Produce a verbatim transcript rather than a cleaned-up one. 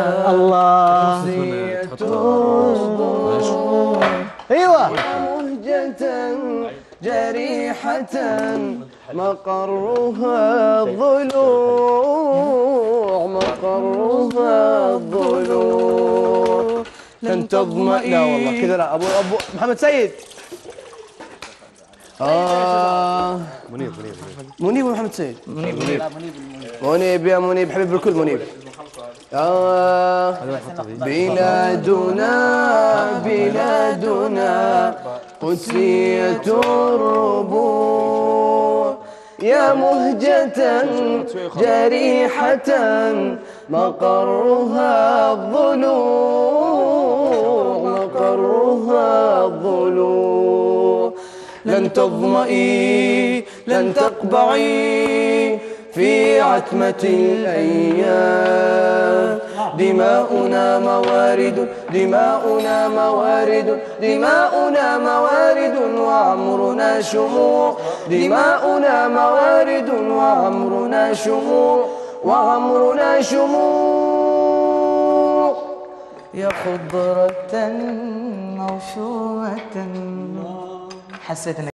الله. ايوه. مهجة جريحة مقرها الضلوع، مقرها الضلوع. لن تظمئي. لا والله كذا لا. ابو ابو محمد سيد. آه منيب منيب منيب ومحمد سيد. منيب منيب منيب يا منيب حبيب الكل منيب. آه بلادنا بلادنا قدسية الربوع، يا مهجة جريحة مقرها الضلوع، مقرها الضلوع. لن تظمئي لن تقبعي في عتمة الأيام، دماؤنا موارد دماؤنا موارد دماؤنا موارد وعمرنا شموع، دماؤنا موارد وعمرنا شموع، وعمرنا شموع. يا خضرة موشومة. حسيت